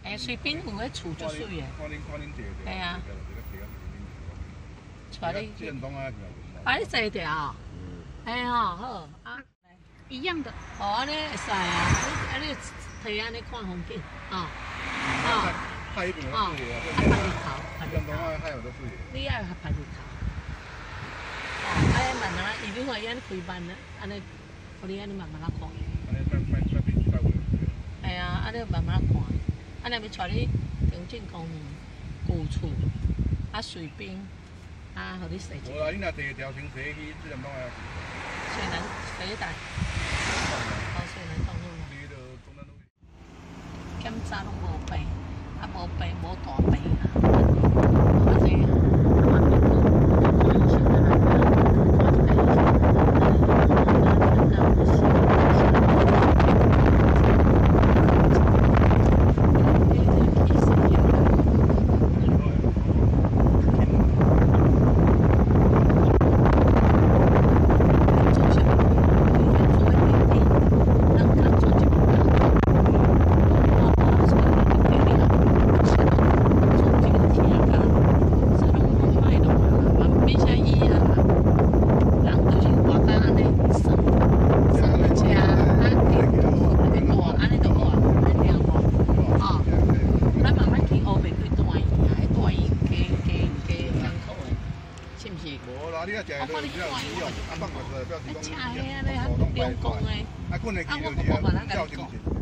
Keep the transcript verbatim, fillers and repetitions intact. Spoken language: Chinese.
哎，随便有个厝足水诶。 看恁看恁坐坐。 系啊。 带你。这人东啊， 把你坐着啊。嗯。哎吼好啊。一样的。哦，安尼会使啊，安尼摕安尼看风景啊。啊。 海迄边有水啊。 拍日头，拍日头。 海有得水。 你爱拍日头。哦，安尼慢慢啊，伊你看伊安尼开慢啊，安尼，互你安尼慢慢啊看。 安尼慢慢慢慢慢慢。 哎呀，安尼慢慢看，安尼要带你中正公园、旧厝，啊水边，啊，互你踅一。 无啦，你若第一条先踅去自然东啊。 水南水台，哦，水南东路。 你着中南路。 检查拢无病，啊无病无大病啊，安尼啊。 无啦，你啊食的都比较实用，啊放个是表示讲， 啊，中公诶， 啊，困会记就是啊，照进去。